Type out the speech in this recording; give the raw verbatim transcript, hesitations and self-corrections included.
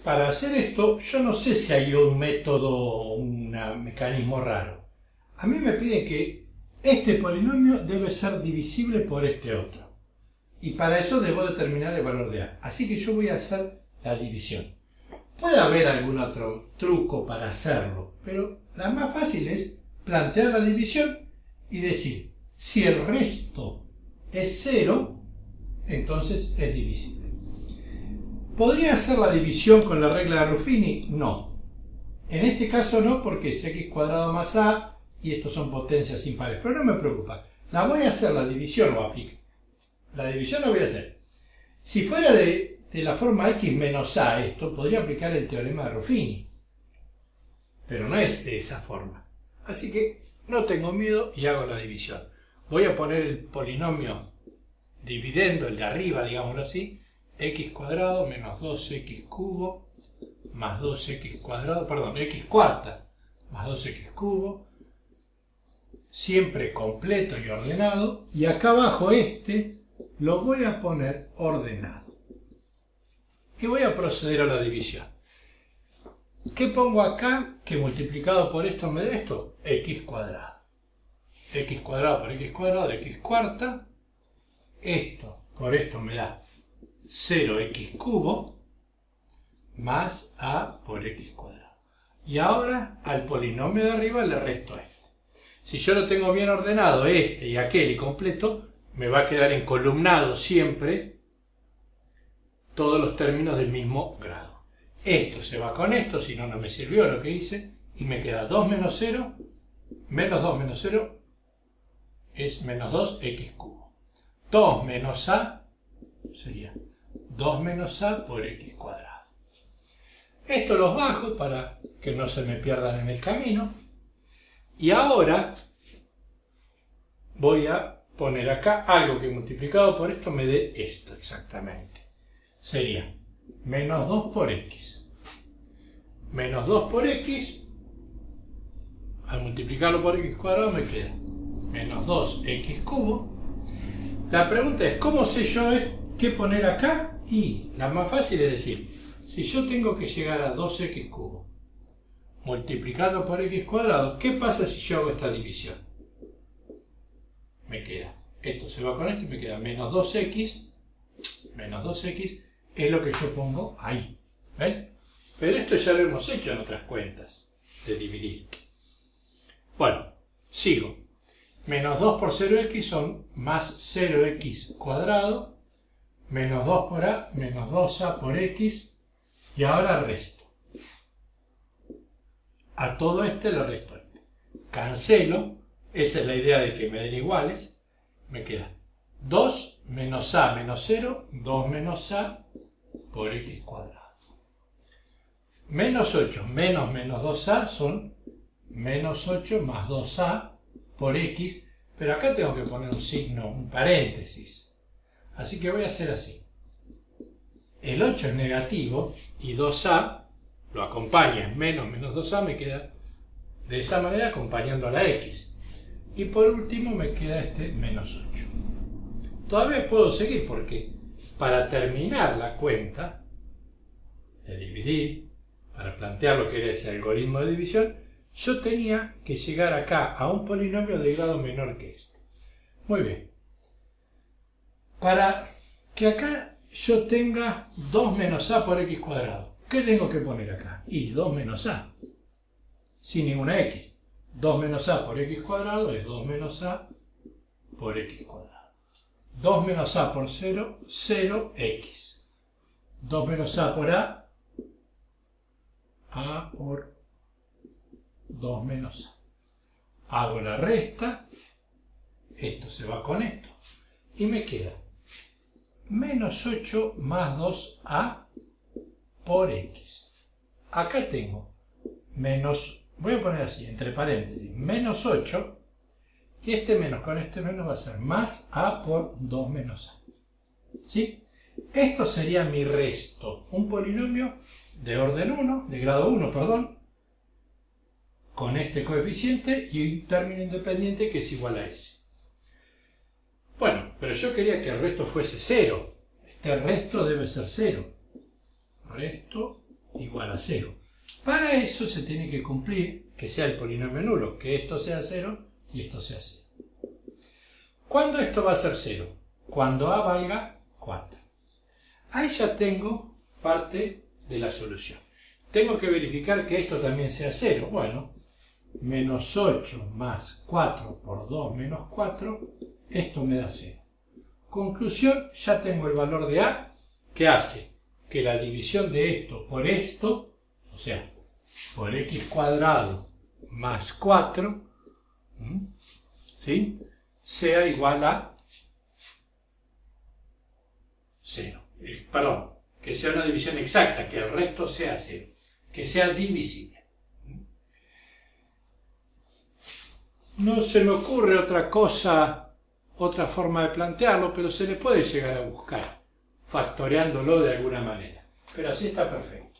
para hacer esto, yo no sé si hay un método, un mecanismo raro. A mí me pide que este polinomio debe ser divisible por este otro. Y para eso debo determinar el valor de A. Así que yo voy a hacer la división. Puede haber algún otro truco para hacerlo, pero la más fácil es plantear la división y decir, si el resto es cero, entonces es divisible. ¿Podría hacer la división con la regla de Ruffini? No. En este caso no, porque es x cuadrado más a y estos son potencias impares, pero no me preocupa. La voy a hacer la división o aplique. La división la voy a hacer. Si fuera de, de la forma x menos a esto, podría aplicar el teorema de Ruffini. Pero no es de esa forma. Así que no tengo miedo y hago la división. Voy a poner el polinomio dividendo, el de arriba, digámoslo así, x cuadrado menos dos x cubo más dos x cuadrado, perdón, x cuarta más dos x cubo, siempre completo y ordenado, y acá abajo este lo voy a poner ordenado. Y voy a proceder a la división. ¿Qué pongo acá? Que multiplicado por esto me da esto, x cuadrado. X cuadrado por x cuadrado, x cuarta. Esto por esto me da cero x cubo más a por x cuadrado. Y ahora al polinomio de arriba le resto este. Si yo lo tengo bien ordenado, este y aquel y completo, me va a quedar encolumnado siempre todos los términos del mismo grado. Esto se va con esto, si no, no me sirvió lo que hice, y me queda dos menos cero, menos dos menos cero es menos dos x cubo. dos menos a sería dos menos a por x cuadrado. Esto los bajo para que no se me pierdan en el camino. Y ahora voy a poner acá algo que multiplicado por esto me dé esto exactamente. Sería menos dos por x. Menos dos por x, al multiplicarlo por x cuadrado me queda menos dos x cubo. La pregunta es, ¿cómo sé yo qué poner acá? Y la más fácil es decir, si yo tengo que llegar a dos x cubo multiplicando por x cuadrado, ¿qué pasa si yo hago esta división? Me queda, esto se va con esto y me queda menos dos x, menos dos x es lo que yo pongo ahí. ¿Ven? Pero esto ya lo hemos hecho en otras cuentas de dividir. Bueno, sigo. Menos dos por cero x son más cero x cuadrado, menos dos por a, menos dos a por x, y ahora resto. A todo este le resto este. Cancelo, esa es la idea de que me den iguales, me queda dos menos a menos cero, dos menos a por x cuadrado. Menos ocho menos menos dos a son menos ocho más dos a por x, pero acá tengo que poner un signo, un paréntesis. Así que voy a hacer así. El ocho es negativo y dos a lo acompaña, menos menos dos a me queda de esa manera acompañando a la x. Y por último me queda este menos ocho. Todavía puedo seguir porque para terminar la cuenta de dividir, para plantear lo que era ese algoritmo de división, yo tenía que llegar acá a un polinomio de grado menor que este. Muy bien. Para que acá yo tenga dos menos a por x cuadrado, ¿qué tengo que poner acá? Y dos menos a, sin ninguna x. dos menos a por x cuadrado es dos menos a por x cuadrado. dos menos a por cero, cero x. dos menos a por a, a por dos menos a. Hago la resta, esto se va con esto, y me queda menos ocho más dos a por x. Acá tengo menos, voy a poner así, entre paréntesis, menos ocho, y este menos con este menos va a ser más a por dos menos a. ¿Sí? Esto sería mi resto, un polinomio de orden uno, de grado uno, perdón, con este coeficiente y un término independiente que es igual a s. Bueno, pero yo quería que el resto fuese cero. Este resto debe ser cero. Resto igual a cero. Para eso se tiene que cumplir que sea el polinomio nulo, que esto sea cero y esto sea cero. ¿Cuándo esto va a ser cero? Cuando a valga cuatro. Ahí ya tengo parte de la solución. Tengo que verificar que esto también sea cero. Bueno, menos ocho más cuatro por dos menos cuatro, esto me da cero. Conclusión, ya tengo el valor de a, que hace que la división de esto por esto, o sea, por x cuadrado más cuatro, ¿sí?, sea igual a cero. Perdón, que sea una división exacta, que el resto sea cero, que sea divisible. No se me ocurre otra cosa, otra forma de plantearlo, pero se le puede llegar a buscar, factoreándolo de alguna manera. Pero así está perfecto.